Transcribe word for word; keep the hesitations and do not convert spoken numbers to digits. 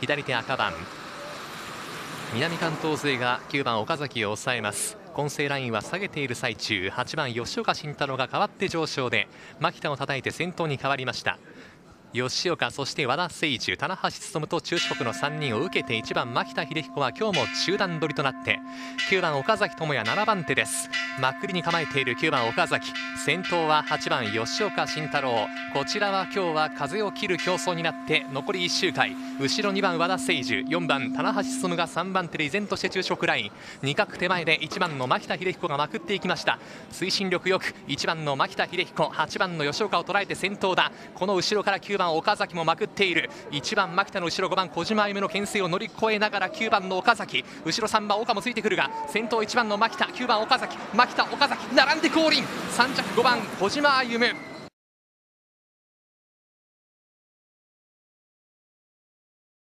左手赤番。南関東勢がきゅうばん岡崎を抑えます。混成ラインは下げている最中、はちばん吉岡慎太郎が代わって上昇で牧田を叩いて先頭に変わりました。吉岡、そして和田誠樹、棚橋勉と中四国のさんにんを受けていちばん牧田秀彦は今日も中段取りとなってきゅうばん岡崎智也ななばん手です。まっくりに構えているきゅうばん岡崎、先頭ははちばん吉岡慎太郎。こちらは今日は風を切る競争になって残りいっ周回、後ろにばん和田誠樹、よんばん棚橋勉がさんばん手で依然として中四国ライン、二角手前でいちばんの牧田秀彦がまくっていきました。推進力よくいちばんの牧田秀彦、はちばんの吉岡を捉えて先頭だ。この後ろからきゅうばん岡崎もまくっている。いちばん牧田の後ろごばん小島歩夢の牽制を乗り越えながらきゅうばんの岡崎、後ろさんばん岡もついてくるが先頭いちばんの牧田、きゅうばん岡崎、牧田岡崎並んで降臨。さん着ごばん小島歩夢。